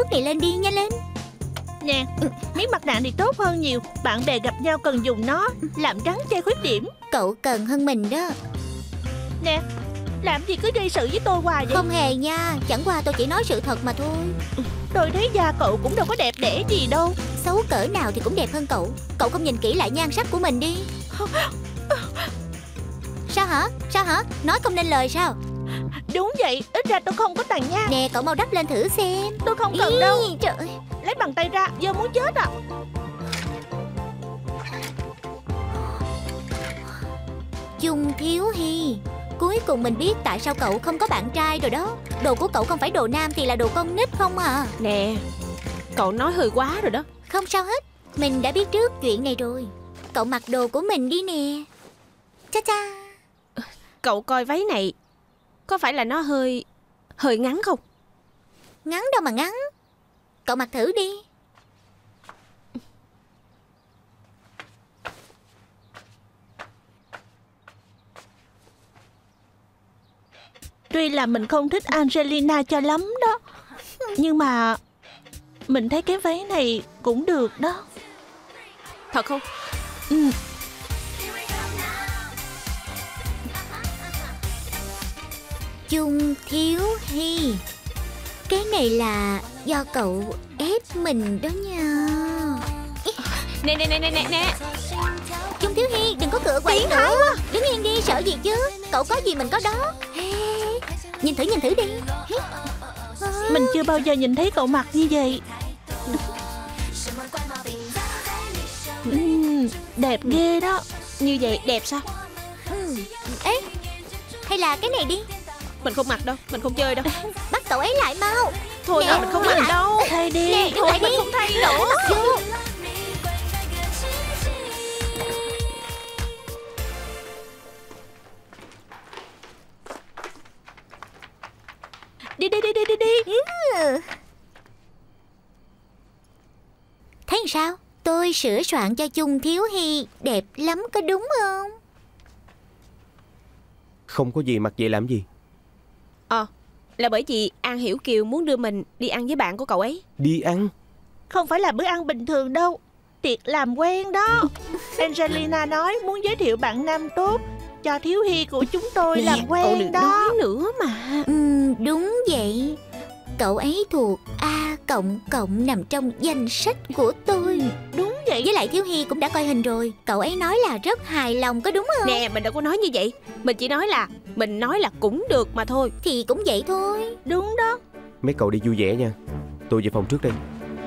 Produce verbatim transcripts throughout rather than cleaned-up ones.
nước này lên đi, nhanh lên. Nè, miếng mặt nạ thì tốt hơn nhiều. Bạn bè gặp nhau cần dùng nó làm trắng che khuyết điểm. Cậu cần hơn mình đó. Nè, làm gì cứ gây sự với tôi hoài vậy? Không hề nha, chẳng qua tôi chỉ nói sự thật mà thôi. Tôi thấy da cậu cũng đâu có đẹp đẽ gì đâu. Xấu cỡ nào thì cũng đẹp hơn cậu. Cậu không nhìn kỹ lại nhan sắc của mình đi. Sao hả? Sao hả? Nói không nên lời sao? Đúng vậy, ít ra tôi không có tàn nhang. Nè, cậu mau đắp lên thử xem. Tôi không cần đâu. Trời ơi. Lấy bàn tay ra, giờ muốn chết à. Chung Thiếu Hy, cuối cùng mình biết tại sao cậu không có bạn trai rồi đó. Đồ của cậu không phải đồ nam thì là đồ con nít không à. Nè, cậu nói hơi quá rồi đó. Không sao hết, mình đã biết trước chuyện này rồi. Cậu mặc đồ của mình đi nè. Cha cha. Cậu coi váy này, có phải là nó hơi hơi ngắn không? Ngắn đâu mà ngắn. Cậu mặc thử đi. Tuy là mình không thích Angelina cho lắm đó, nhưng mà mình thấy cái váy này cũng được đó. Thật không? Ừ. Chung Thiếu Hy, cái này là do cậu ép mình đó nha. Nè nè nè nè nè nè. Chung Thiếu Hy, đừng có cựa quậy nữa. Đứng yên đi, sợ gì chứ. Cậu có gì mình có đó. Nhìn thử, nhìn thử đi. Mình chưa bao giờ nhìn thấy cậu mặc như vậy. uhm, Đẹp ghê đó. Như vậy đẹp sao? ừ. Ê, hay là cái này đi. Mình không mặc đâu, mình không chơi đâu. Bắt cậu ấy lại mau. Thôi nào, mình không mặc đâu. Thay đi. Nè, Thôi mình đi. không thay nữa. Vô. Đi đi đi đi đi đi. Ừ. Thấy sao? Tôi sửa soạn cho Chung Thiếu Hy đẹp lắm có đúng không? Không có gì mặc vậy làm gì? Ờ, là bởi vì An Hiểu Kiều muốn đưa mình đi ăn với bạn của cậu ấy. Đi ăn? Không phải là bữa ăn bình thường đâu, tiệc làm quen đó. Angelina nói muốn giới thiệu bạn nam tốt cho Thiếu Hy của chúng tôi Nè, làm cậu quen đừng đó. nói nữa mà. Ừ, đúng vậy. Cậu ấy thuộc A cộng cộng nằm trong danh sách của tôi. Đúng vậy. Với lại Thiếu Hy cũng đã coi hình rồi. Cậu ấy nói là rất hài lòng có đúng không? Nè, mình đâu có nói như vậy. Mình chỉ nói là Mình nói là cũng được mà thôi. Thì cũng vậy thôi. Đúng đó. Mấy cậu đi vui vẻ nha. Tôi về phòng trước đây.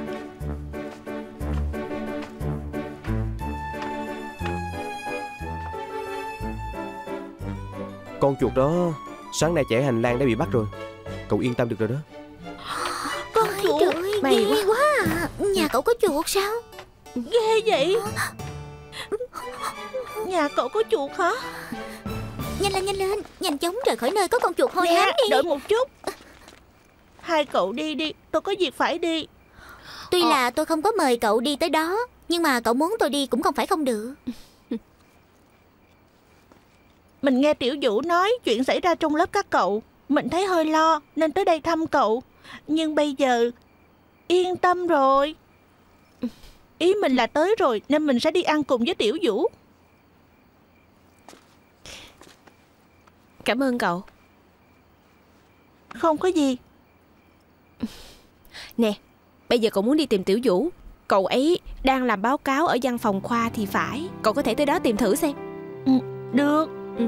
Con chuột đó sáng nay chạy hành lang đã bị bắt rồi. Cậu yên tâm được rồi đó. Con chuột. Trời ơi, May ghê quá à. Nhà cậu có chuột sao? Ghê vậy. Nhà cậu có chuột hả? Nhanh lên, nhanh lên. Nhanh chóng rời khỏi nơi có con chuột hôi hám Nè, đi. đợi một chút. Hai cậu đi đi, tôi có việc phải đi. Tuy ờ. là tôi không có mời cậu đi tới đó, nhưng mà cậu muốn tôi đi cũng không phải không được. Mình nghe Tiểu Vũ nói chuyện xảy ra trong lớp các cậu. Mình thấy hơi lo nên tới đây thăm cậu. Nhưng bây giờ yên tâm rồi. Ý mình là tới rồi nên mình sẽ đi ăn cùng với Tiểu Vũ. Cảm ơn cậu. Không có gì. Nè, bây giờ cậu muốn đi tìm Tiểu Vũ. Cậu ấy đang làm báo cáo ở văn phòng khoa thì phải. Cậu có thể tới đó tìm thử xem. Ừ, được. Ừ.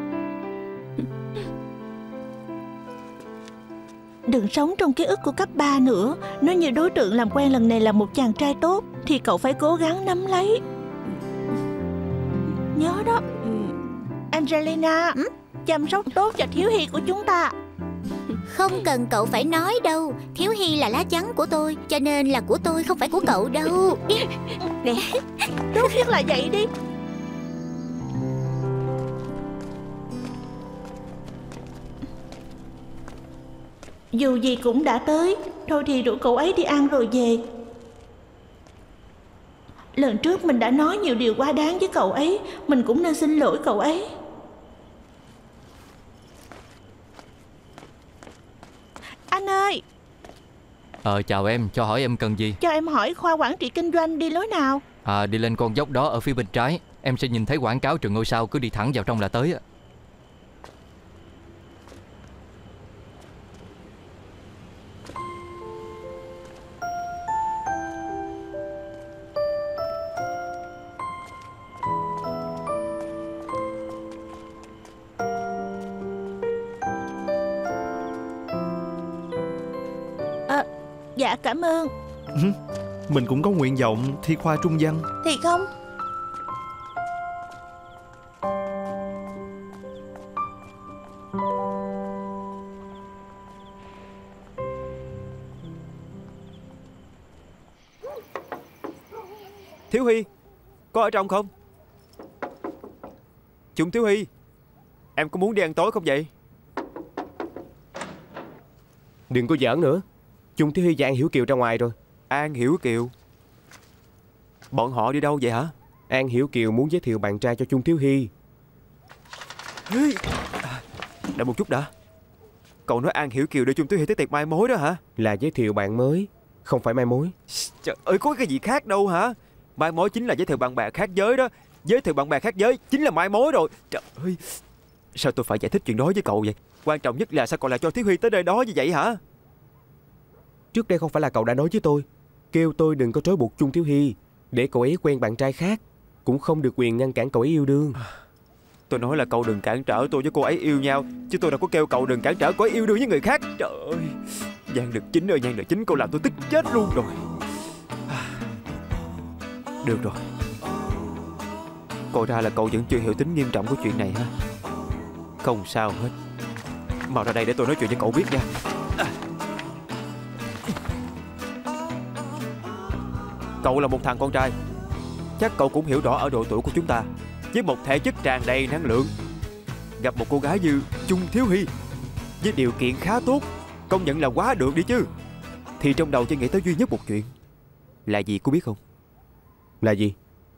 Đừng sống trong ký ức của cấp ba nữa. Nếu như đối tượng làm quen lần này là một chàng trai tốt thì cậu phải cố gắng nắm lấy. Nhớ đó. Ừ. Angelina, ừ? chăm sóc tốt cho Thiếu Hy của chúng ta. Không cần cậu phải nói đâu. Thiếu Hy là lá chắn của tôi, cho nên là của tôi không phải của cậu đâu. Nè, Tốt nhất là vậy đi. Dù gì cũng đã tới, thôi thì rủ cậu ấy đi ăn rồi về. Lần trước mình đã nói nhiều điều quá đáng với cậu ấy, mình cũng nên xin lỗi cậu ấy. Anh ơi, Ờ chào em, cho hỏi em cần gì? Cho em hỏi khoa quản trị kinh doanh đi lối nào? À đi lên con dốc đó ở phía bên trái. Em sẽ nhìn thấy quảng cáo trường ngôi sao, cứ đi thẳng vào trong là tới á. Dạ cảm ơn. Mình cũng có nguyện vọng thi khoa trung văn. Thì không. Thiếu Hy, có ở trong không? Chung Thiếu Hy, em có muốn đi ăn tối không vậy? Đừng có giỡn nữa. Chung Thiếu Hy và An Hiểu Kiều ra ngoài rồi. An Hiểu Kiều? Bọn họ đi đâu vậy hả? An Hiểu Kiều muốn giới thiệu bạn trai cho Chung Thiếu Hy. Đợi một chút đã. Cậu nói An Hiểu Kiều đưa Chung Thiếu Hy tới tiệc mai mối đó hả? Là giới thiệu bạn mới, không phải mai mối. Trời ơi, có cái gì khác đâu hả? Mai mối chính là giới thiệu bạn bè khác giới đó. Giới thiệu bạn bè khác giới chính là mai mối rồi. Trời ơi, sao tôi phải giải thích chuyện đó với cậu vậy? Quan trọng nhất là sao cậu lại cho Thiếu Hy tới nơi đó như vậy hả? Trước đây không phải là cậu đã nói với tôi, kêu tôi đừng có trói buộc Chung Thiếu Hy, để cậu ấy quen bạn trai khác, cũng không được quyền ngăn cản cậu ấy yêu đương. Tôi nói là cậu đừng cản trở tôi với cô ấy yêu nhau, chứ tôi đâu có kêu cậu đừng cản trở cô ấy yêu đương với người khác. Trời ơi, Giang được chính ơi Giang được chính, cậu làm tôi tức chết luôn rồi. Được rồi, coi ra là cậu vẫn chưa hiểu tính nghiêm trọng của chuyện này ha. Không sao hết, mau ra đây để tôi nói chuyện với cậu biết nha. Cậu là một thằng con trai, chắc cậu cũng hiểu rõ ở độ tuổi của chúng ta, với một thể chất tràn đầy năng lượng, gặp một cô gái như Chung Thiếu Hy với điều kiện khá tốt, công nhận là quá được đi chứ, thì trong đầu chỉ nghĩ tới duy nhất một chuyện. Là gì cô biết không? Là gì?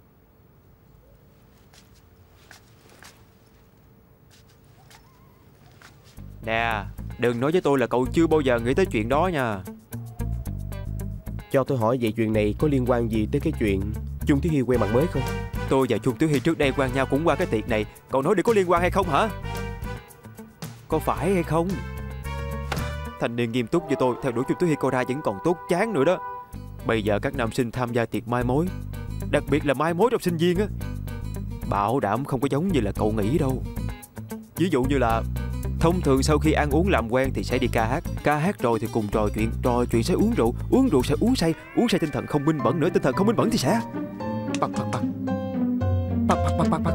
Nè, đừng nói với tôi là cậu chưa bao giờ nghĩ tới chuyện đó nha. Cho tôi hỏi vậy chuyện này có liên quan gì tới cái chuyện Chung Thiếu Hy quen bạn mới không? Tôi và Chung Thiếu Hy trước đây quen nhau cũng qua cái tiệc này. Cậu nói đi, có liên quan hay không hả? Có phải hay không? Thanh niên nghiêm túc như tôi theo đuổi Chung Thiếu Hy cô ra vẫn còn tốt chán nữa đó. Bây giờ các nam sinh tham gia tiệc mai mối, đặc biệt là mai mối trong sinh viên á, bảo đảm không có giống như là cậu nghĩ đâu. Ví dụ như là thông thường sau khi ăn uống làm quen thì sẽ đi ca hát, ca hát rồi thì cùng trò chuyện, trò chuyện sẽ uống rượu, uống rượu sẽ uống say, uống say tinh thần không minh mẫn nữa, tinh thần không minh mẫn thì sẽ bạc bạc bạc bạc bạc bạc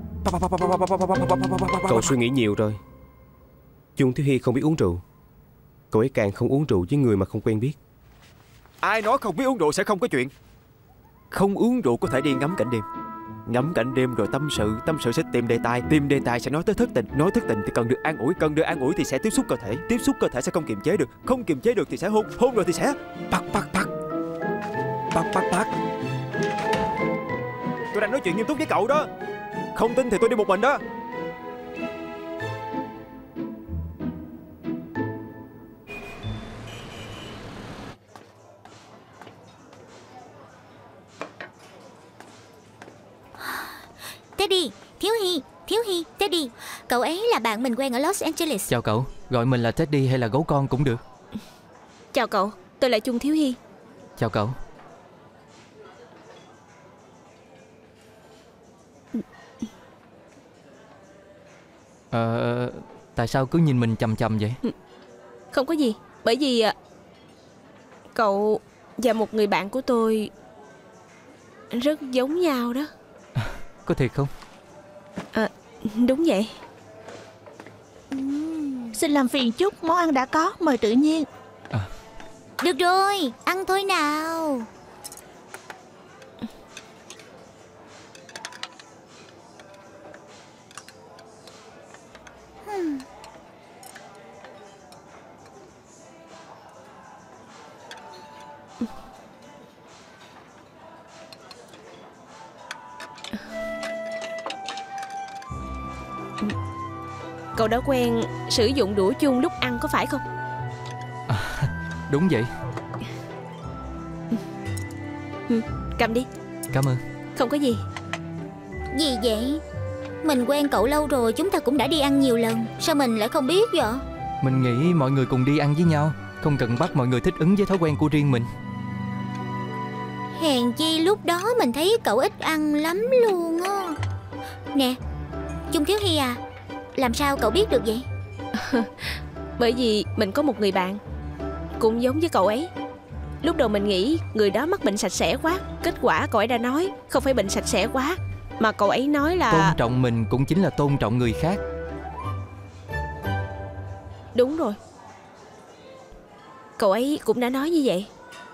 bạc. Cậu suy nghĩ nhiều rồi. Chung Thiếu Hy không biết uống rượu, cậu ấy càng không uống rượu với người mà không quen biết. Ai nói không biết uống rượu sẽ không có chuyện? Không uống rượu có thể đi ngắm cảnh đêm, ngắm cảnh đêm rồi tâm sự, tâm sự sẽ tìm đề tài, tìm đề tài sẽ nói tới thất tình, nói thất tình thì cần được an ủi, cần được an ủi thì sẽ tiếp xúc cơ thể, tiếp xúc cơ thể sẽ không kiềm chế được, không kiềm chế được thì sẽ hôn, hôn rồi thì sẽ bạc bạc bạc bạc bạc bạc. Tôi đang nói chuyện nghiêm túc với cậu đó, không tin thì tôi đi một mình đó. Teddy, Thiếu Hy, Thiếu Hy, Teddy. Cậu ấy là bạn mình quen ở Los Angeles. Chào cậu, gọi mình là Teddy hay là gấu con cũng được. Chào cậu, tôi là Chung Thiếu Hy. Chào cậu. Ờ, tại sao cứ nhìn mình chằm chằm vậy? Không có gì, bởi vì cậu và một người bạn của tôi rất giống nhau đó. À, có thiệt không? À, đúng vậy. uhm. Xin làm phiền chút, món ăn đã có, mời tự nhiên. À. Được rồi, ăn thôi nào. hmm. Cậu đã quen sử dụng đũa chung lúc ăn có phải không? À, đúng vậy. Ừ, cầm đi. Cảm ơn. Không có gì. Gì vậy? Mình quen cậu lâu rồi, chúng ta cũng đã đi ăn nhiều lần. Sao mình lại không biết vậy? Mình nghĩ mọi người cùng đi ăn với nhau, không cần bắt mọi người thích ứng với thói quen của riêng mình. Hèn chi lúc đó mình thấy cậu ít ăn lắm luôn á. Nè, Chung Thiếu Hy à, làm sao cậu biết được vậy? Bởi vì mình có một người bạn cũng giống với cậu ấy. Lúc đầu mình nghĩ người đó mắc bệnh sạch sẽ quá. Kết quả cậu ấy đã nói không phải bệnh sạch sẽ quá, mà cậu ấy nói là Tôn trọng mình cũng chính là tôn trọng người khác. đúng rồi. Cậu ấy cũng đã nói như vậy.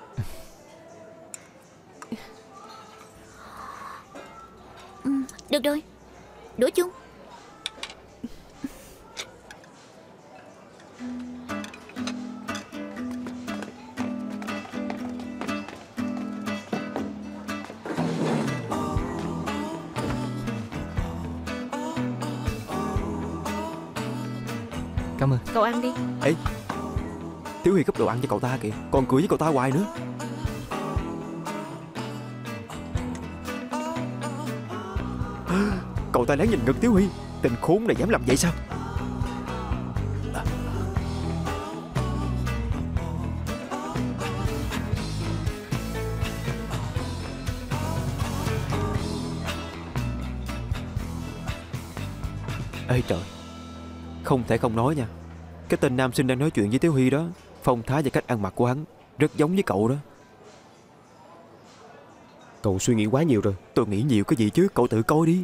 Ừ, được rồi, đũa chung. Cảm ơn. Cậu ăn đi. Ê, Thiếu Hy gấp đồ ăn cho cậu ta kìa, còn cười với cậu ta hoài nữa. Cậu ta lén nhìn ngực Thiếu Hy. Tên khốn này dám làm vậy sao? Ê trời, không thể không nói nha, cái tên nam sinh đang nói chuyện với Thiếu Hy đó, phong thái và cách ăn mặc của hắn rất giống với cậu đó. Cậu suy nghĩ quá nhiều rồi. Tôi nghĩ nhiều cái gì chứ, cậu tự coi đi.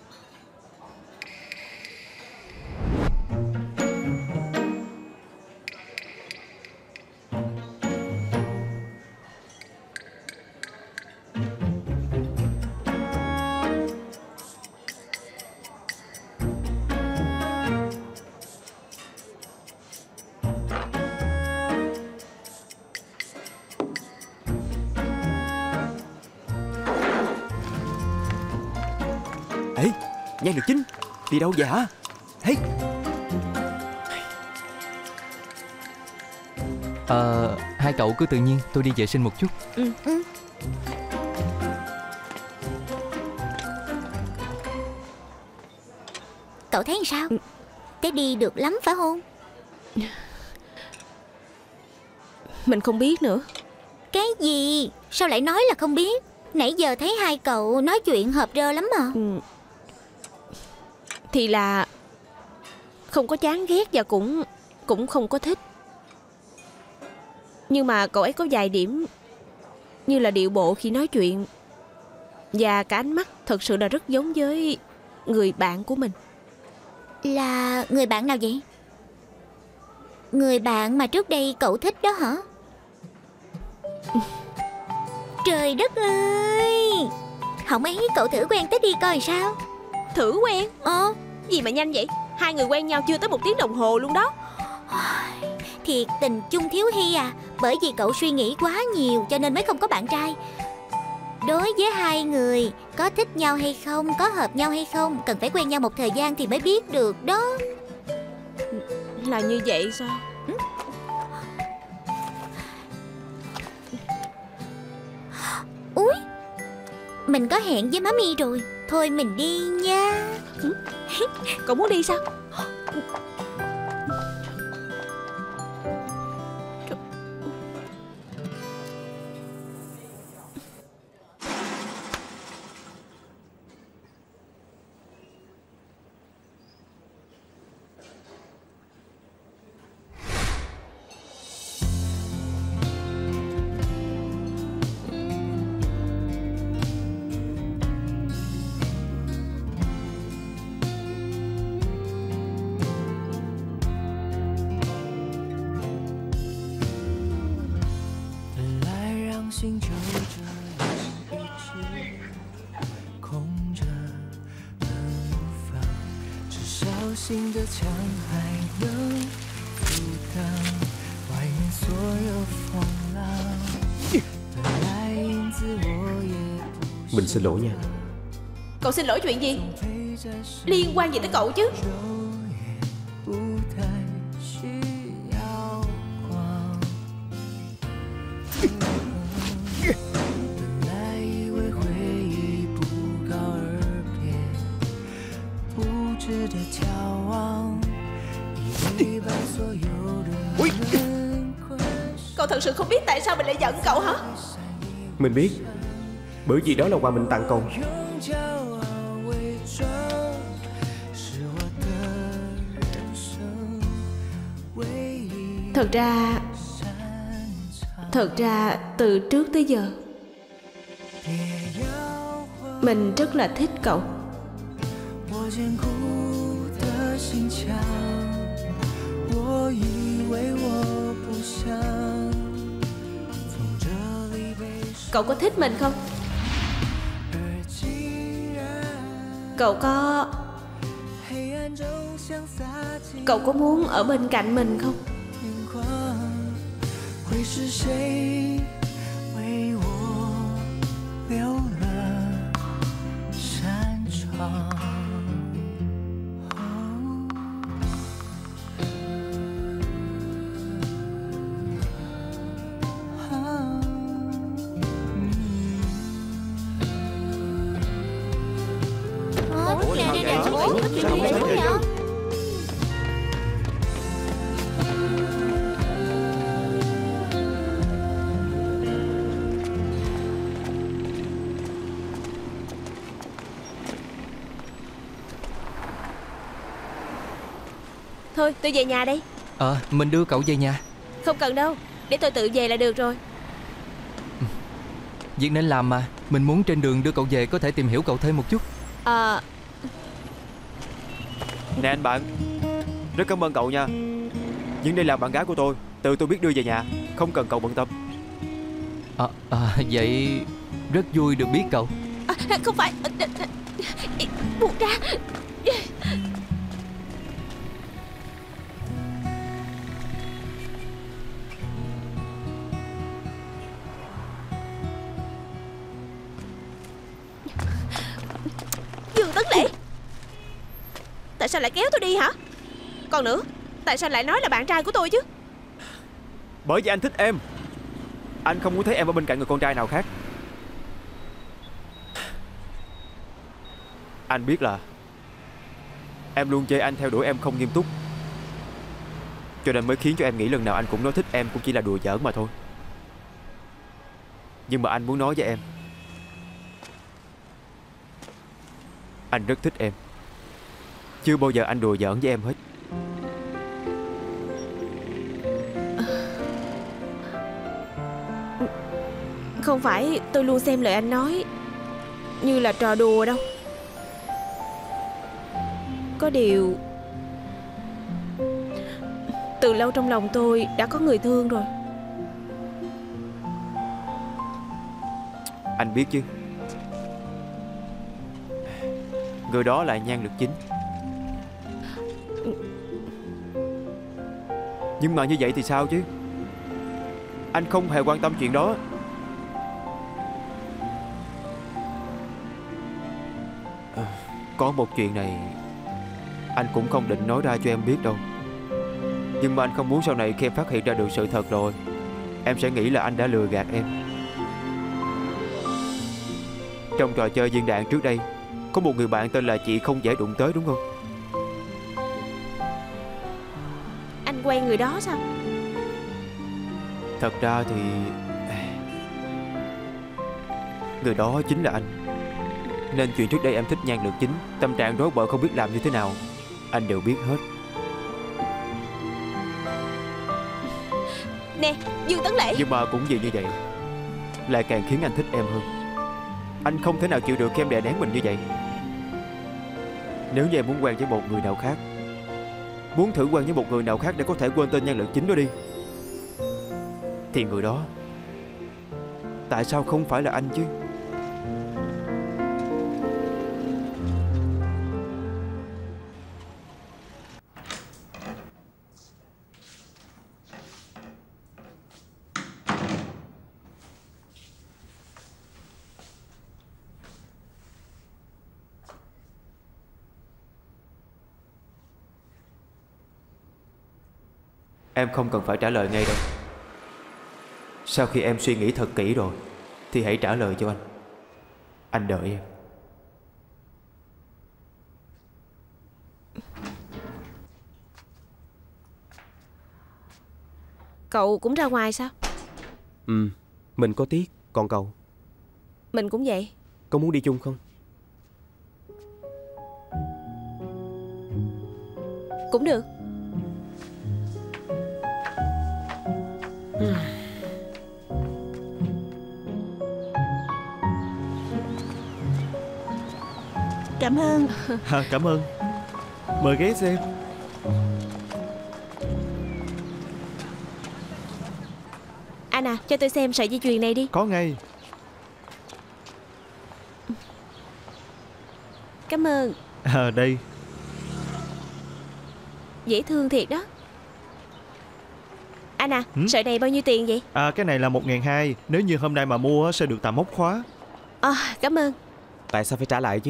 Ê, Nhan Được Chính, đi đâu vậy hả? Hey. Ờ, hai cậu cứ tự nhiên, tôi đi vệ sinh một chút. Ừ. Ừ. Cậu thấy sao? Cái đi được lắm phải không? Mình không biết nữa. Cái gì? Sao lại nói là không biết? Nãy giờ thấy hai cậu nói chuyện hợp rơ lắm mà. Ừ. Thì là không có chán ghét và cũng cũng không có thích. Nhưng mà cậu ấy có vài điểm, như là điệu bộ khi nói chuyện và cả ánh mắt, thật sự là rất giống với người bạn của mình. Là người bạn nào vậy? Người bạn mà trước đây cậu thích đó hả? Trời đất ơi! Không ấy cậu thử quen tới đi coi sao. Thử quen? Ờ. Gì mà nhanh vậy? Hai người quen nhau chưa tới một tiếng đồng hồ luôn đó. Thiệt tình Chung Thiếu Hy à, bởi vì cậu suy nghĩ quá nhiều cho nên mới không có bạn trai. Đối với hai người, có thích nhau hay không, có hợp nhau hay không, cần phải quen nhau một thời gian thì mới biết được đó. Là như vậy sao? Úi, mình có hẹn với má Mi rồi. Thôi mình đi nha. Cậu muốn đi sao? Mình xin lỗi nha. Cậu xin lỗi chuyện gì? Liên quan gì tới cậu chứ? thật sự không biết tại sao mình lại giận cậu hả? Mình biết, bởi vì đó là quà mình tặng cậu. Thật ra Thật ra từ trước tới giờ mình rất là thích cậu. Cậu có thích mình không? Cậu có Cậu có muốn ở bên cạnh mình không? Ủa, nè, nè, nè, bố, chuyện gì vậy bố vậy? Thôi tôi về nhà đây. Ờ, mình đưa cậu về nhà. Không cần đâu, để tôi tự về là được rồi. Việc nên làm mà. Mình muốn trên đường đưa cậu về có thể tìm hiểu cậu thêm một chút. Ờ Nè anh bạn, rất cảm ơn cậu nha. Nhưng đây là bạn gái của tôi, tự tôi biết đưa về nhà, không cần cậu bận tâm. à, à, Vậy rất vui được biết cậu. à, Không phải, buông ra. Dương Tấn Lễ, tại sao lại kéo tôi đi hả? Còn nữa, tại sao lại nói là bạn trai của tôi chứ? Bởi vì anh thích em. Anh không muốn thấy em ở bên cạnh người con trai nào khác. Anh biết là em luôn chê anh theo đuổi em không nghiêm túc, cho nên mới khiến cho em nghĩ lần nào anh cũng nói thích em cũng chỉ là đùa giỡn mà thôi. Nhưng mà anh muốn nói với em, anh rất thích em. Chưa bao giờ anh đùa giỡn với em hết. Không phải tôi luôn xem lời anh nói như là trò đùa đâu. Có điều từ lâu trong lòng tôi đã có người thương rồi. Anh biết chứ, người đó là Nhan Lực Chính. Nhưng mà như vậy thì sao chứ? Anh không hề quan tâm chuyện đó. à, Có một chuyện này anh cũng không định nói ra cho em biết đâu. Nhưng mà anh không muốn sau này khi em phát hiện ra được sự thật rồi, em sẽ nghĩ là anh đã lừa gạt em. Trong trò chơi viên đạn trước đây, có một người bạn tên là chị không dễ đụng tới đúng không? Anh quen người đó sao? Thật ra thì người đó chính là anh. Nên chuyện trước đây em thích Nhan Lực Chính, tâm trạng rối bời không biết làm như thế nào, anh đều biết hết. Nè Dương Tấn Lễ, Nhưng mà cũng vì như vậy lại càng khiến anh thích em hơn. Anh không thể nào chịu được khi em đè nén mình như vậy. Nếu như em muốn quen với một người nào khác, muốn thử quen với một người nào khác để có thể quên tên Nhan Lực Chính đó đi, thì người đó tại sao không phải là anh chứ? Em không cần phải trả lời ngay đâu. Sau khi em suy nghĩ thật kỹ rồi thì hãy trả lời cho anh. Anh đợi em. cậu cũng ra ngoài sao? Ừ, mình có tiếc. Còn cậu? Mình cũng vậy. Có muốn đi chung không? Cũng được. Cảm ơn. À, cảm ơn. Mời ghé xem. Anh à, cho tôi xem sợi dây chuyền này đi. Có ngay. Cảm ơn. À, đây. Dễ thương thiệt đó. Anh à, ừ? sợi này bao nhiêu tiền vậy? À, cái này là một ngàn hai. Nếu như hôm nay mà mua sẽ được tạm móc khóa. À, cảm ơn. Tại sao phải trả lại chứ?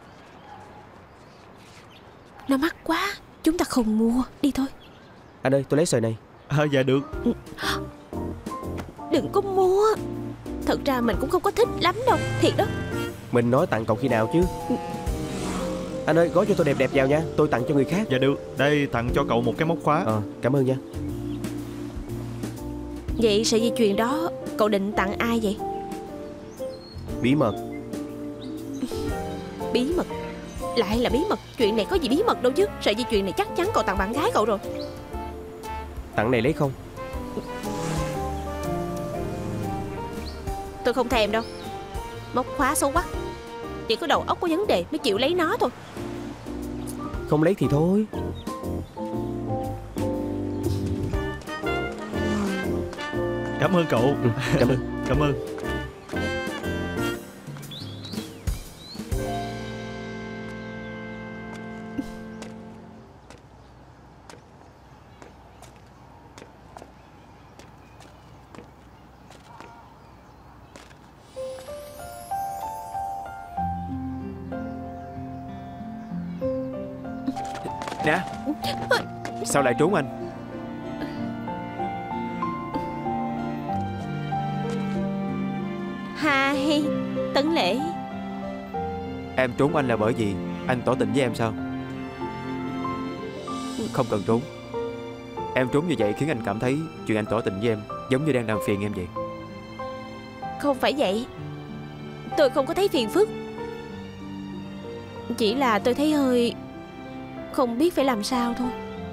Nó mắc quá, chúng ta không mua. Đi thôi. Anh ơi, tôi lấy sợi này. À, dạ được. Đừng có mua. Thật ra mình cũng không có thích lắm đâu. Thiệt đó. Mình nói tặng cậu khi nào chứ? Anh ơi, gói cho tôi đẹp đẹp vào nha. Tôi tặng cho người khác. Dạ được. Đây, tặng cho cậu một cái móc khóa. Ờ, cảm ơn nha. Vậy sợi dây chuyền đó cậu định tặng ai vậy? Bí mật. Bí mật? Lại là bí mật? Chuyện này có gì bí mật đâu chứ. Sợi dây chuyền này chắc chắn cậu tặng bạn gái cậu rồi. Tặng này lấy không? Tôi không thèm đâu. Móc khóa xấu quá. Chỉ có đầu óc có vấn đề mới chịu lấy nó thôi. Không lấy thì thôi. Cảm ơn cậu. Ừ, cảm ơn. Cảm ơn. Nè, sao lại trốn anh? Hai Tấn Lễ. Em trốn anh là bởi vì anh tỏ tình với em sao? Không cần trốn. Em trốn như vậy khiến anh cảm thấy chuyện anh tỏ tình với em giống như đang làm phiền em vậy. Không phải vậy. Tôi không có thấy phiền phức. Chỉ là tôi thấy hơi không biết phải làm sao thôi.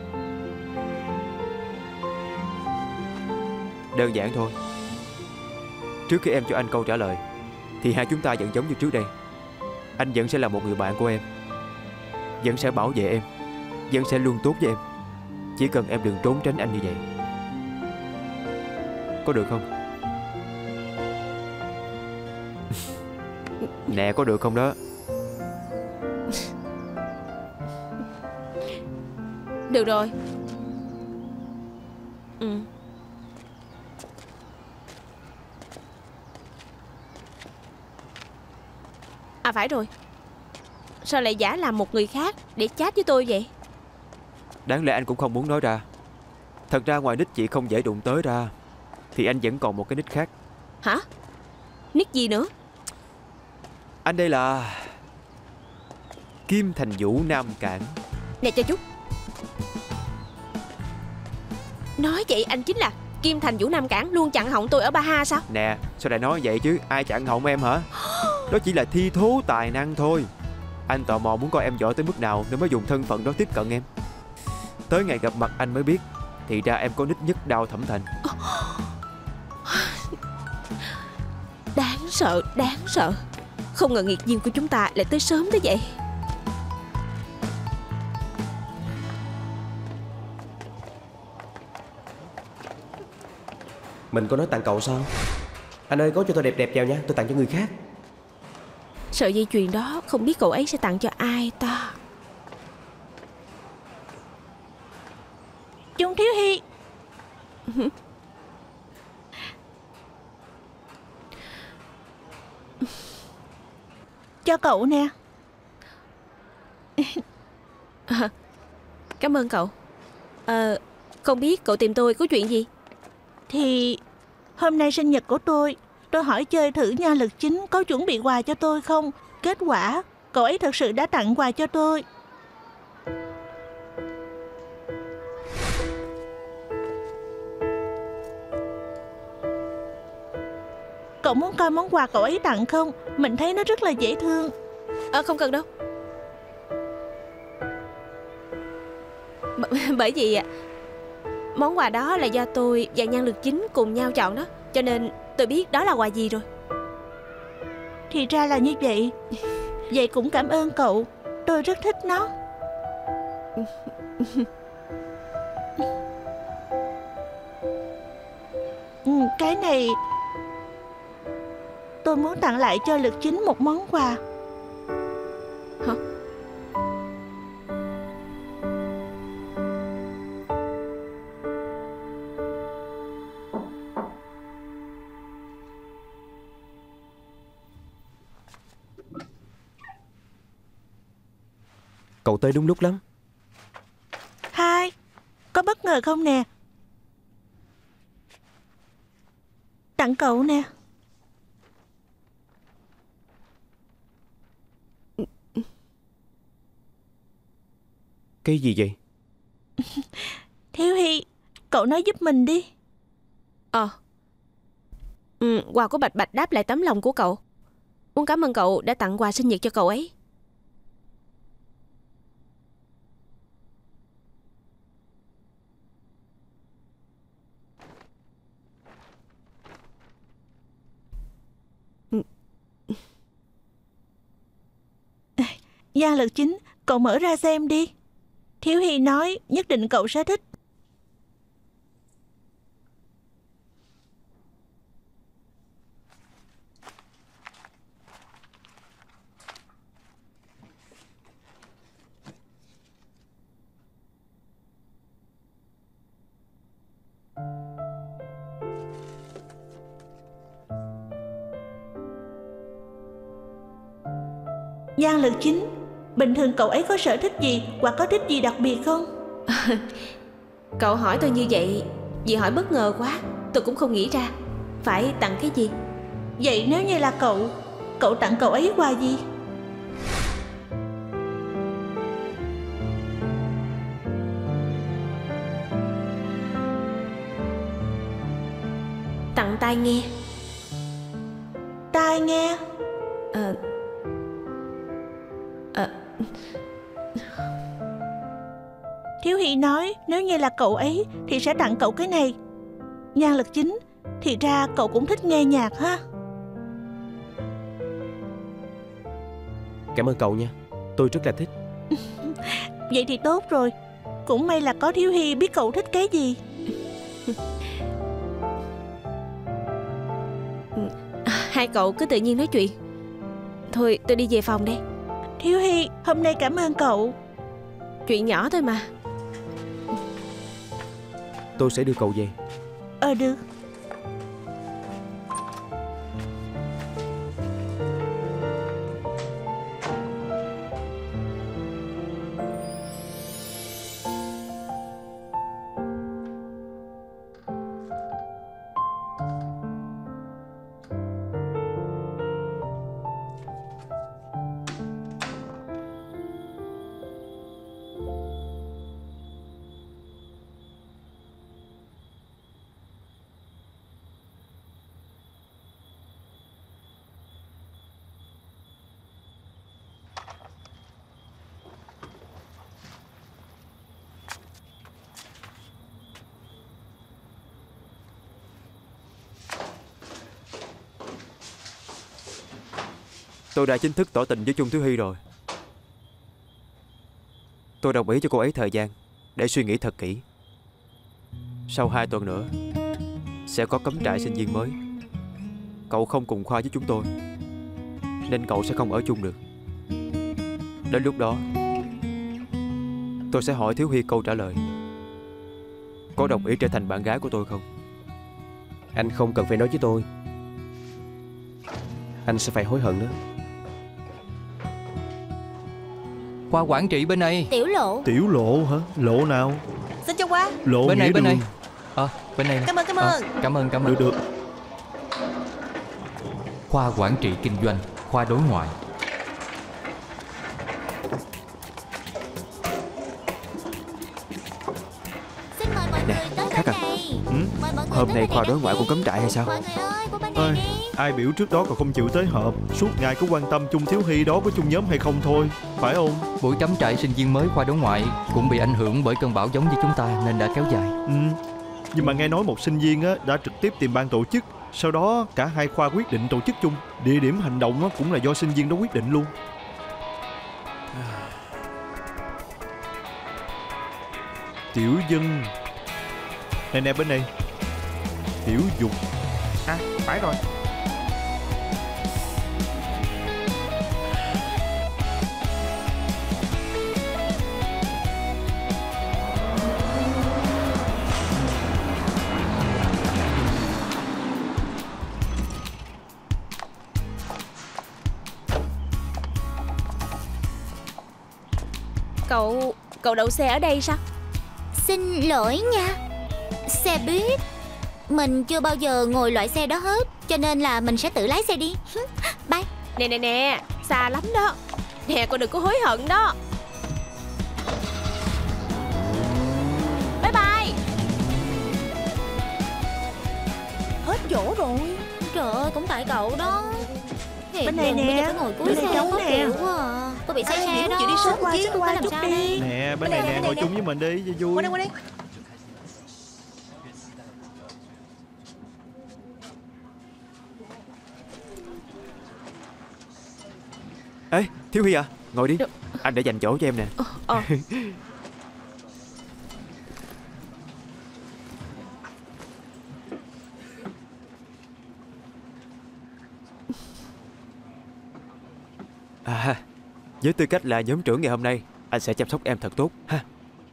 Đơn giản thôi. Trước khi em cho anh câu trả lời thì hai chúng ta vẫn giống như trước đây. Anh vẫn sẽ là một người bạn của em, vẫn sẽ bảo vệ em, vẫn sẽ luôn tốt với em. Chỉ cần em đừng trốn tránh anh như vậy. Có được không? Nè, có được không đó? Được rồi. Ừ. À phải rồi. Sao lại giả làm một người khác để chat với tôi vậy? Đáng lẽ anh cũng không muốn nói ra. Thật ra ngoài nick chị không dễ đụng tới ra thì anh vẫn còn một cái nick khác. Hả? Nick gì nữa? Anh đây là Kim Thành Vũ Nam Cảng. Nè cho chút. Nói vậy anh chính là Kim Thành Vũ Nam Cảng luôn chặn họng tôi ở Ba Ha sao? Nè, sao lại nói vậy chứ? Ai chặn họng em hả? Đó chỉ là thi thố tài năng thôi. Anh tò mò muốn coi em giỏi tới mức nào nên mới dùng thân phận đó tiếp cận em. Tới ngày gặp mặt anh mới biết thì ra em có nick Nhất Đao Thẩm Thành. Đáng sợ, đáng sợ. Không ngờ nghiệt duyên của chúng ta lại tới sớm tới vậy. Mình có nói tặng cậu sao? Anh ơi, gói cho tôi đẹp đẹp vào nha. Tôi tặng cho người khác. Sợi dây chuyền đó không biết cậu ấy sẽ tặng cho ai ta. Chung Thiếu Hy. Cho cậu nè. À, cảm ơn cậu. Ờ, không biết cậu tìm tôi có chuyện gì? Thì hôm nay sinh nhật của tôi, tôi hỏi chơi thử nha Lực Chính có chuẩn bị quà cho tôi không. Kết quả cậu ấy thật sự đã tặng quà cho tôi. Cậu muốn coi món quà cậu ấy tặng không? Mình thấy nó rất là dễ thương. À, không cần đâu. B- Bởi vì món quà đó là do tôi và Nhan Lực Chính cùng nhau chọn đó, cho nên tôi biết đó là quà gì rồi. Thì ra là như vậy. Vậy cũng cảm ơn cậu. Tôi rất thích nó. Ừ, cái này tôi muốn tặng lại cho Lực Chính một món quà. Hả? Cậu tới đúng lúc lắm. Hai, có bất ngờ không nè? Tặng cậu nè. Cái gì vậy? Thiếu Hy, cậu nói giúp mình đi. Ờ ừ, quà của Bạch Bạch đáp lại tấm lòng của cậu. Muốn cảm ơn cậu đã tặng quà sinh nhật cho cậu ấy. Nhan Lực Chính, cậu mở ra xem đi. Thiếu Hy nói nhất định cậu sẽ thích. Nhan Lực Chính, bình thường cậu ấy có sở thích gì hoặc có thích gì đặc biệt không? Cậu hỏi tôi như vậy vì hỏi bất ngờ quá. Tôi cũng không nghĩ ra phải tặng cái gì. Vậy nếu như là cậu, cậu tặng cậu ấy quà gì? Tặng tai nghe. Tai nghe? Ờ Ờ Thiếu Hy nói nếu như là cậu ấy thì sẽ tặng cậu cái này. Nhan Lực Chính, thì ra cậu cũng thích nghe nhạc ha. Cảm ơn cậu nha, tôi rất là thích. Vậy thì tốt rồi. Cũng may là có Thiếu Hy biết cậu thích cái gì. Hai cậu cứ tự nhiên nói chuyện. Thôi tôi đi về phòng đây. Thiếu Hy, hôm nay cảm ơn cậu. Chuyện nhỏ thôi mà. Tôi sẽ đưa cậu về. Ờ được. Tôi đã chính thức tỏ tình với Chung Thiếu Hy rồi. Tôi đồng ý cho cô ấy thời gian để suy nghĩ thật kỹ. Sau hai tuần nữa sẽ có cắm trại sinh viên mới. Cậu không cùng khoa với chúng tôi nên cậu sẽ không ở chung được. Đến lúc đó tôi sẽ hỏi Thiếu Hy câu trả lời. Có đồng ý trở thành bạn gái của tôi không? Anh không cần phải nói với tôi. Anh sẽ phải hối hận đó. Khoa quản trị bên này. Tiểu Lộ. Tiểu Lộ hả? Lộ nào? Xin cho qua. Lộ Bên này, nghĩa bên đường. này. Ờ, bên này nè. Cảm ơn, cảm Ờ, ơn. Cảm ơn, cảm ơn. Được được. Khoa quản trị kinh doanh, khoa đối ngoại. Xin mời mọi người tới Khác bên à? này. Ừ? Mời mọi người Hôm tới nay bên khoa này đối đăng ngoại ký. cũng cắm trại hay sao? Mọi người ơi, qua bên Ơi. này đi. Ai biểu trước đó còn không chịu tới họp, suốt ngày có quan tâm Chung Thiếu Hy đó có chung nhóm hay không thôi, phải không? Buổi cắm trại sinh viên mới khoa đối ngoại cũng bị ảnh hưởng bởi cơn bão giống như chúng ta nên đã kéo dài. Ừ. Nhưng mà nghe nói một sinh viên á, đã trực tiếp tìm ban tổ chức. Sau đó cả hai khoa quyết định tổ chức chung. Địa điểm hành động á, cũng là do sinh viên đó quyết định luôn. Tiểu dân. Nè nè bên này. Tiểu dục. À phải rồi. Cậu... cậu đậu xe ở đây sao? Xin lỗi nha. Xe buýt. Mình chưa bao giờ ngồi loại xe đó hết, cho nên là mình sẽ tự lái xe đi. Bye. Nè nè nè, xa lắm đó. Nè cô đừng có hối hận đó. Bye bye. Hết chỗ rồi. Trời ơi, cũng tại cậu đó. Thiệt Bên này lòng, nè, bây giờ phải ngồi cuối bên này xe trống khó nè. chịu quá à. Cô bị say Ai xe biểu đó. chịu đi sớm Không qua chứ, chút, qua phải làm chút sao đi. đây. Nè bên này nè, ngồi chung với mình đi cho vui. Qua đây, qua đây. Ê Thiếu Hy à, ngồi đi. Anh đã dành chỗ cho em nè. Ờ, ờ. À, với tư cách là nhóm trưởng ngày hôm nay, anh sẽ chăm sóc em thật tốt ha.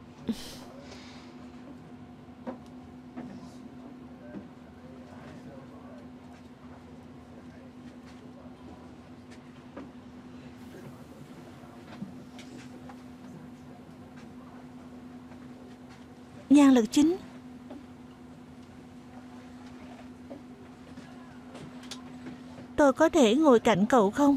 Nhan Lực Chính. Tôi có thể ngồi cạnh cậu không?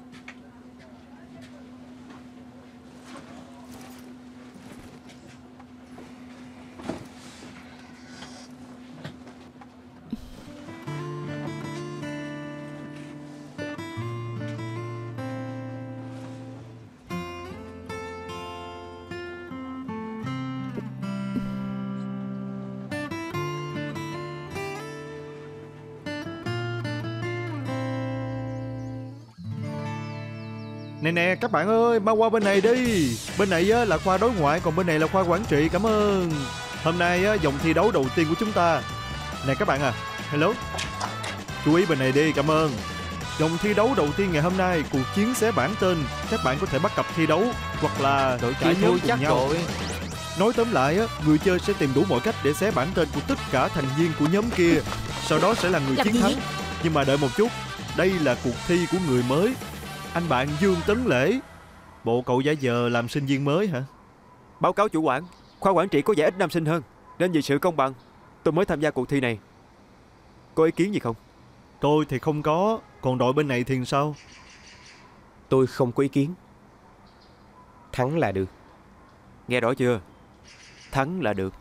Nè nè các bạn ơi, mau qua bên này đi. Bên này á, là khoa đối ngoại, còn bên này là khoa quản trị. Cảm ơn. Hôm nay á, vòng thi đấu đầu tiên của chúng ta. Nè các bạn à, hello. Chú ý bên này đi, cảm ơn. Vòng thi đấu đầu tiên ngày hôm nay, cuộc chiến xé bảng tên. Các bạn có thể bắt cặp thi đấu hoặc là Đội cả kia nhóm thua cùng chắc nhau. rồi. Nói tóm lại á, người chơi sẽ tìm đủ mọi cách để xé bảng tên của tất cả thành viên của nhóm kia. Sau đó sẽ là người Làm chiến gì thắng. vậy? Nhưng mà đợi một chút, đây là cuộc thi của người mới. Anh bạn Dương Tấn Lễ. Bộ cậu giả vờ làm sinh viên mới hả? Báo cáo chủ quản, khoa quản trị có vẻ ít nam sinh hơn, nên vì sự công bằng, tôi mới tham gia cuộc thi này. Có ý kiến gì không? Tôi thì không có. Còn đội bên này thì sao? Tôi không có ý kiến. Thắng là được. Nghe rõ chưa? Thắng là được.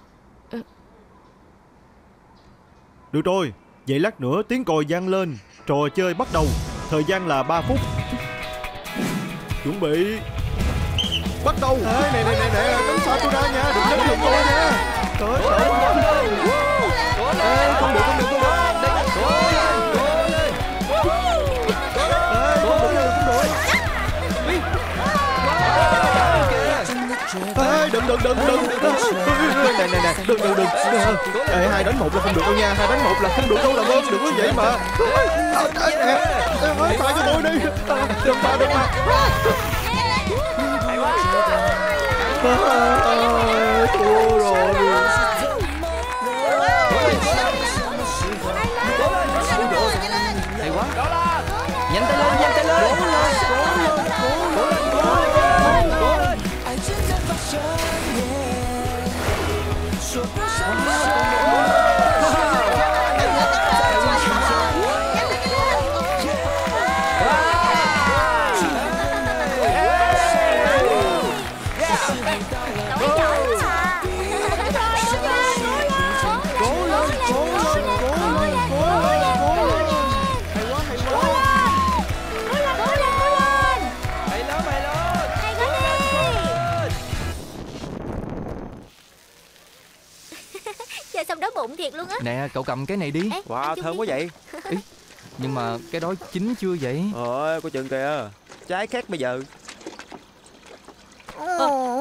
Được rồi, vậy lát nữa tiếng còi vang lên. Trò chơi bắt đầu. Thời gian là ba phút. Chuẩn bị. Bắt đầu. Ê, nè nè nè nè, tránh xa tôi ra nha, đừng đánh được tôi nha. Trời ơi. Ê, không được, không được, không được. Ê, đừng đừng đừng đừng. Nè nè nè, đừng đừng đừng. Ê, hai đánh một là không được đâu nha, hai đánh một là không được đâu, làm ơn, đừng có vậy mà. Ê, tha cho tôi đi. Đừng mà, đừng mà. À, thua rồi. Hay quá. Nhanh tay lên, nhanh tay lên. Cố lên, cố lên, cố lên, cố lên, cố lên. Nè cậu cầm cái này đi. Ê, Wow, anh thơm Trung quá đi. vậy. Ý, nhưng mà cái đó chín chưa vậy? Ôi, có chừng kìa. Trái khác bây giờ. Ồ.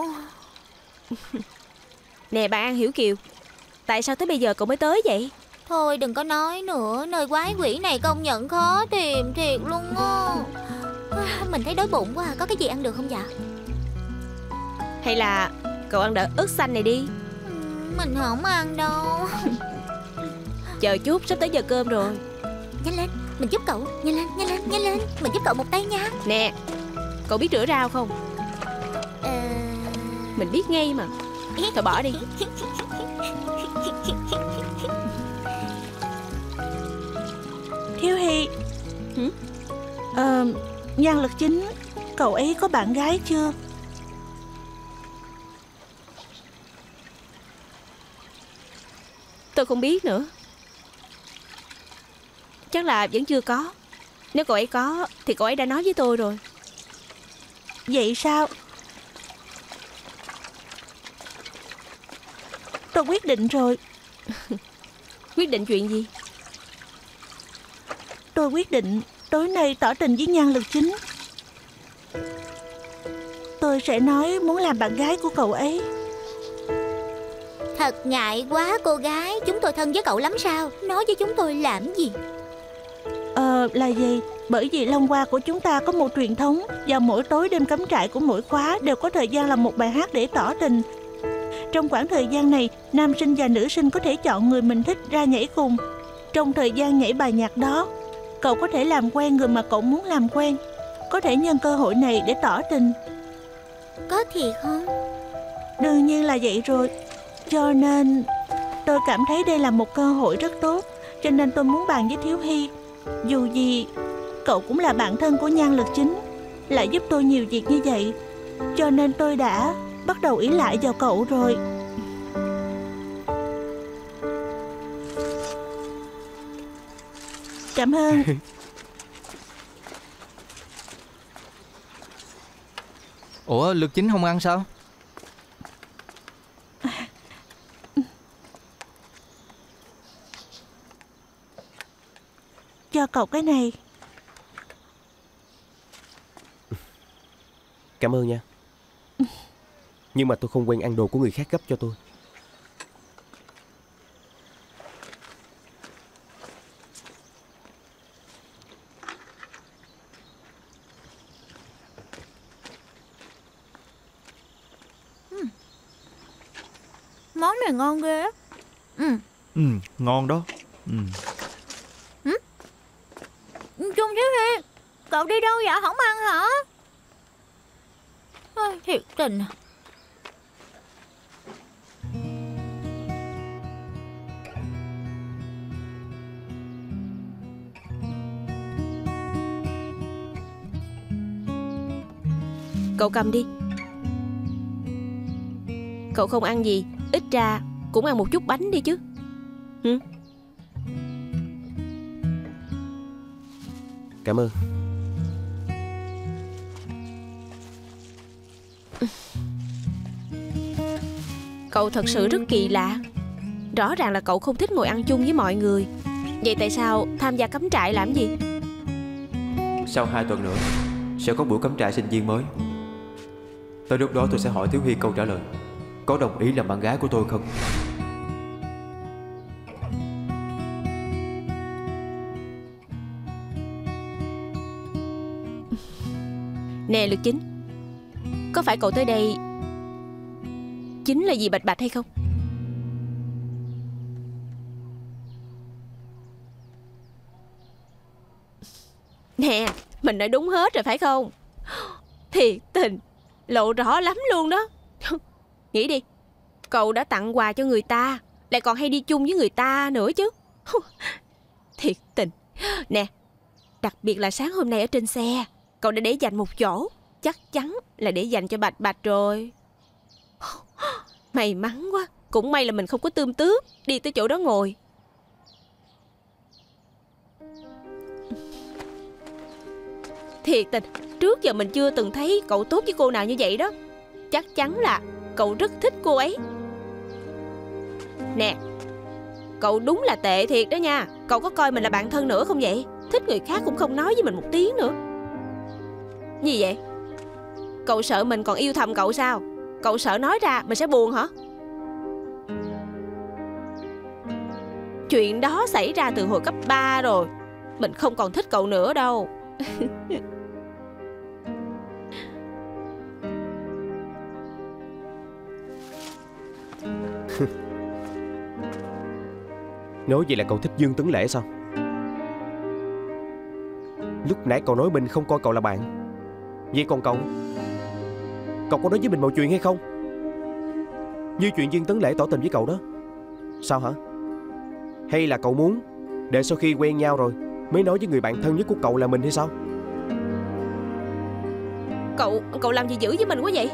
Nè bà An Hiểu Kiều, tại sao tới bây giờ cậu mới tới vậy? Thôi đừng có nói nữa, nơi quái quỷ này công nhận khó tìm thiệt luôn á. Mình thấy đói bụng quá, có cái gì ăn được không dạ? Hay là cậu ăn đỡ ớt xanh này đi. Mình không ăn đâu. Chờ chút, sắp tới giờ cơm rồi. Nhanh lên, mình giúp cậu. Nhanh lên, nhanh lên, nhanh lên. Mình giúp cậu một tay nha. Nè, cậu biết rửa rau không? Ờ... Mình biết ngay mà. Thôi bỏ đi. Thiếu Hy. Hử? Ờ, Nhan Lực Chính, cậu ấy có bạn gái chưa? Tôi không biết nữa. Chắc là vẫn chưa có. Nếu cậu ấy có thì cậu ấy đã nói với tôi rồi. Vậy sao? Tôi quyết định rồi. Quyết định chuyện gì? Tôi quyết định tối nay tỏ tình với Nhan Lực Chính. Tôi sẽ nói muốn làm bạn gái của cậu ấy. Thật ngại quá cô gái. Chúng tôi thân với cậu lắm sao? Nói với chúng tôi làm gì? Ờ là gì? Bởi vì Long Hoa của chúng ta có một truyền thống. Vào mỗi tối đêm cắm trại của mỗi khóa đều có thời gian làm một bài hát để tỏ tình. Trong khoảng thời gian này, nam sinh và nữ sinh có thể chọn người mình thích ra nhảy cùng. Trong thời gian nhảy bài nhạc đó, cậu có thể làm quen người mà cậu muốn làm quen. Có thể nhân cơ hội này để tỏ tình. Có thiệt không? Đương nhiên là vậy rồi. Cho nên tôi cảm thấy đây là một cơ hội rất tốt. Cho nên tôi muốn bàn với Thiếu Hy. Dù gì cậu cũng là bạn thân của Nhan Lực Chính, lại giúp tôi nhiều việc như vậy. Cho nên tôi đã bắt đầu ỷ lại vào cậu rồi. Cảm ơn. Ủa Lực Chính không ăn sao? Cho cậu cái này. Cảm ơn nha. Nhưng mà tôi không quen ăn đồ của người khác gấp cho tôi. Món này ngon ghê á. Ừ. Ừ, ngon đó. Ừ. Trung Thiếu Hy, cậu đi đâu vậy? Không ăn hả? Ôi, thiệt tình. Cậu cầm đi. Cậu không ăn gì, ít ra cũng ăn một chút bánh đi chứ. Hử? Cảm ơn. Cậu thật sự rất kỳ lạ. Rõ ràng là cậu không thích ngồi ăn chung với mọi người. Vậy tại sao tham gia cắm trại làm gì? Sau hai tuần nữa sẽ có buổi cắm trại sinh viên mới. Tới lúc đó tôi sẽ hỏi Thiếu Hy câu trả lời. Có đồng ý làm bạn gái của tôi không? Nè Lực Chính, có phải cậu tới đây chính là vì Bạch Bạch hay không? Nè, mình nói đúng hết rồi phải không? Thiệt tình, lộ rõ lắm luôn đó. Nghĩ đi, cậu đã tặng quà cho người ta, lại còn hay đi chung với người ta nữa chứ. Thiệt tình. Nè, đặc biệt là sáng hôm nay ở trên xe, cậu đã để dành một chỗ. Chắc chắn là để dành cho Bạch Bạch rồi. May mắn quá. Cũng may là mình không có tươm tướm đi tới chỗ đó ngồi. Thiệt tình, trước giờ mình chưa từng thấy cậu tốt với cô nào như vậy đó. Chắc chắn là cậu rất thích cô ấy. Nè, Cậu đúng là tệ thiệt đó nha. Cậu có coi mình là bạn thân nữa không vậy? Thích người khác cũng không nói với mình một tiếng nữa. Gì vậy? Cậu sợ mình còn yêu thầm cậu sao? Cậu sợ nói ra mình sẽ buồn hả? Chuyện đó xảy ra từ hồi cấp ba rồi. Mình không còn thích cậu nữa đâu. Nói vậy là cậu thích Dương Tấn Lễ sao? Lúc nãy cậu nói Bình không coi cậu là bạn. Vậy còn cậu, cậu có nói với Bình mọi chuyện hay không? Như chuyện Dương Tấn Lễ tỏ tình với cậu đó. Sao hả? Hay là cậu muốn để sau khi quen nhau rồi mới nói với người bạn thân nhất của cậu là mình hay sao? Cậu, cậu làm gì dữ với mình quá vậy?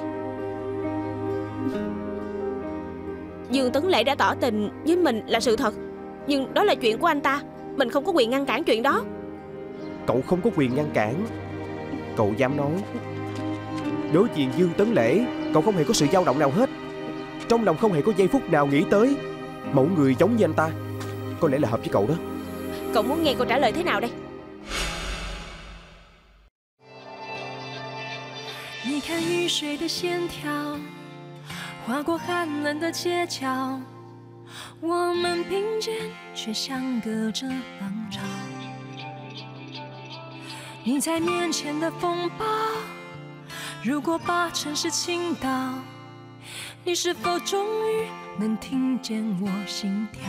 Dương Tấn Lễ đã tỏ tình với mình là sự thật. Nhưng đó là chuyện của anh ta. Mình không có quyền ngăn cản chuyện đó. Cậu không có quyền ngăn cản. Cậu dám nói. Đối diện Dương Tấn Lễ, cậu không hề có sự dao động nào hết. Trong lòng không hề có giây phút nào nghĩ tới mẫu người giống như anh ta có lẽ là hợp với cậu đó. Cậu muốn nghe câu trả lời thế nào đây? 你看雨水的线条划过寒冷的街角，我们并肩却相隔着浪潮。你在面前的风暴，如果把城市倾倒，你是否终于能听见我心跳？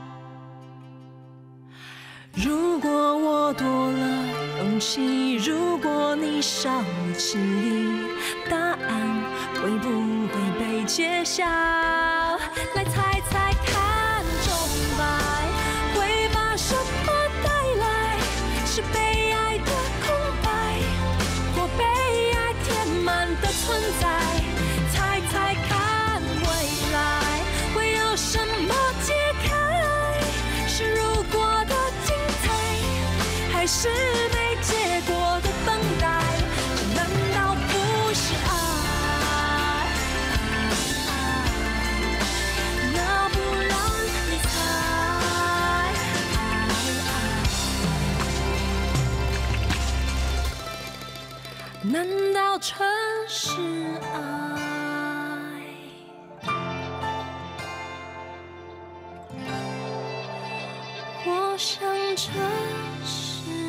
如果我多了勇气，如果你少了迟疑，答案会不会被揭晓？来猜猜看，钟摆会把什么带来？是被爱的空白，或被爱填满的存在？猜猜看，未来会有什么解开？是如果的精彩，还是没结果的等待？这难道不是爱？那不让你猜，难道纯是爱？我想这是